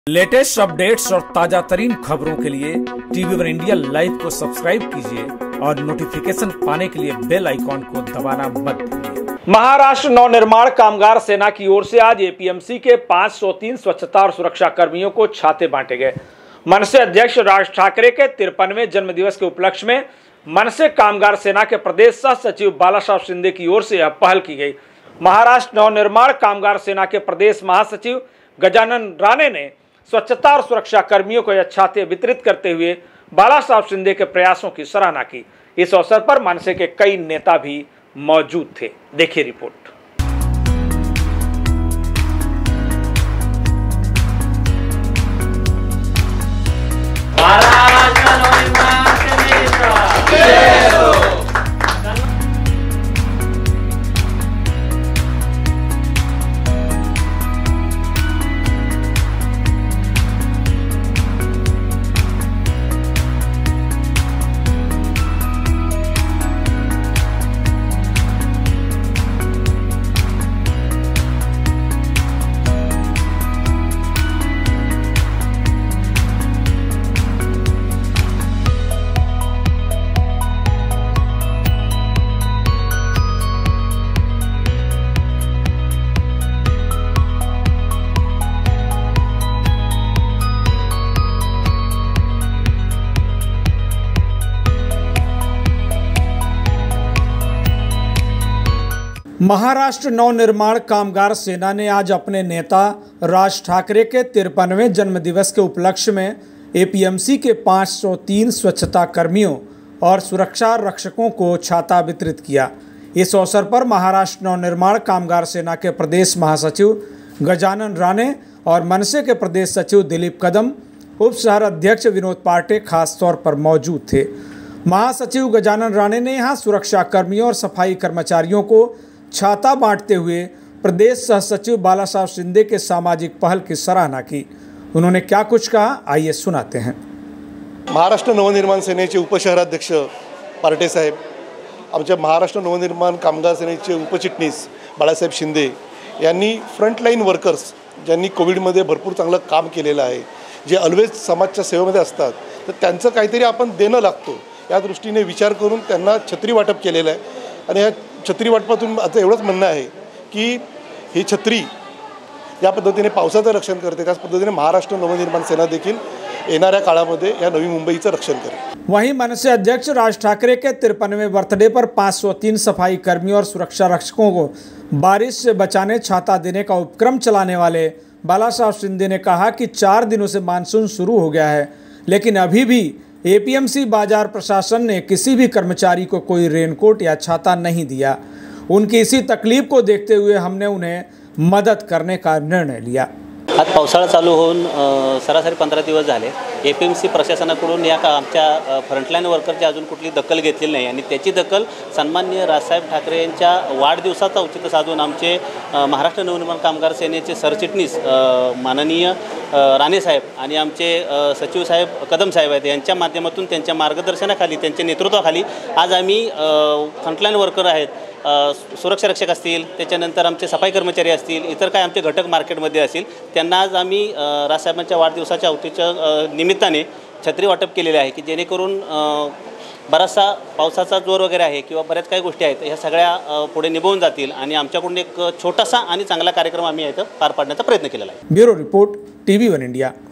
Latest updates और ताजा तरीन खबरों के लिए टीवी वन इंडिया लाइव को सब्सक्राइब कीजिए और नोटिफिकेशन पाने के लिए बेल आइकॉन को दबाना मत भूलिए। महाराष्ट्र नवनिर्माण कामगार सेना की ओर से आज एपीएमसी के 503 स्वच्छता और सुरक्षा कर्मियों को छाते बांटे गए। मनसे अध्यक्ष राज ठाकरे के 53वें जन्मदिवस के उपलक्ष्य में मनसे कामगार सेना के प्रदेश सह सचिव बालासाहेब शिंदे की ओर से यह पहल की गई। महाराष्ट्र नवनिर्माण कामगार सेना के प्रदेश महासचिव गजानन राणे ने स्वच्छता और सुरक्षा कर्मियों को यह छाते वितरित करते हुए बालासाहेब शिंदे के प्रयासों की सराहना की। इस अवसर पर मनसे के कई नेता भी मौजूद थे। देखिए रिपोर्ट। महाराष्ट्र नवनिर्माण कामगार सेना ने आज अपने नेता राज ठाकरे के 53वें जन्मदिवस के उपलक्ष्य में एपीएमसी के 503 स्वच्छता कर्मियों और सुरक्षा रक्षकों को छाता वितरित किया। इस अवसर पर महाराष्ट्र नवनिर्माण कामगार सेना के प्रदेश महासचिव गजानन राणे और मनसे के प्रदेश सचिव दिलीप कदम, उप शहर अध्यक्ष विनोद पार्टे खास तौर पर मौजूद थे। महासचिव गजानन राणे ने यहाँ सुरक्षा कर्मियों और सफाई कर्मचारियों को छाता बांटते हुए प्रदेश सह सचिव बालासाहेब शिंदे के सामाजिक पहल की सराहना की। उन्होंने क्या कुछ कहा, आइए सुनाते हैं। महाराष्ट्र नवनिर्माण सेनेचे उपशहराध्यक्ष पार्टे साहेब, आमच्या महाराष्ट्र नवनिर्माण कामगार सेनेचे उपचिटणीस बाळासाहेब शिंदे यांनी फ्रंटलाईन वर्कर्स ज्यांनी कोविडमध्ये भरपूर चांगलं काम केलेलं आहे, जे ऑलवेज समाजच्या सेवेमध्ये असतात, तर त्यांचं काहीतरी आपण देणं लागतो या दृष्टीने विचार करून त्यांना छत्री वाटप केलेलं आहे। आणि या छत्री वाटपातून आता एवढंच म्हणणं आहे की ही छत्री या पद्धतीने पावसाचं रक्षण करते, त्याच पद्धतीने महाराष्ट्र नवनिर्माण सेना देखील येणाऱ्या काळामध्ये या नवी मुंबईचं रक्षण करेल। वहीं मनसे अध्यक्ष राज ठाकरे के 53वें बर्थडे पर 503 सफाई कर्मियों और सुरक्षा रक्षकों को बारिश से बचाने छाता देने का उपक्रम चलाने वाले बालासाहेब शिंदे ने कहा कि 4 दिनों से मानसून शुरू हो गया है, लेकिन अभी भी एपीएमसी बाजार प्रशासन ने किसी भी कर्मचारी को कोई रेनकोट या छाता नहीं दिया। उनकी इसी तकलीफ को देखते हुए हमने उन्हें मदत करने का निर्णय लिया। आज पावसाळा चालू होऊन सरासरी 15 दिवस झाले। एपीएमसी प्रशासनाकडून या आमच्या फ्रंटलाईन वर्करची अजून कुठली दखल घेतलेली नाही आणि त्याची दखल सन्माननीय राजसाहेब ठाकरे यांच्या वाढदिवसाचा औचित्य साधून आमचे महाराष्ट्र नवनिर्माण कामगार सेनेचे सरचिटणीस माननीय राणे साहेब आणि आमचे सचिव साहेब कदम साहेब आहेत, यांच्या माध्यमातून त्यांच्या मार्गदर्शनाखाली त्यांच्या नेतृत्वाखाली आज आम्ही फ्रंटलाईन वर्कर आहेत, सुरक्षा रक्षक असतील, त्याच्यानंतर आमचे सफाई कर्मचारी असतील, इतर काय आमचे घटक मार्केटमध्ये असतील, त्यांना आज आम्ही राजसाहेबांच्या वाढदिवसाच्या औचित्याच्या निमित्ताने छत्री वाटप केलेले आहे की जेणेकरून बराचसा पावसाचा जोर वगैरे आहे किंवा बऱ्याच काही गोष्टी आहेत, ह्या सगळ्या पुढे निभावून जातील आणि आमच्याकडून एक छोटासा आणि चांगला कार्यक्रम आम्ही इथं पार पाडण्याचा प्रयत्न केलेला आहे। Bureau report, TV one India.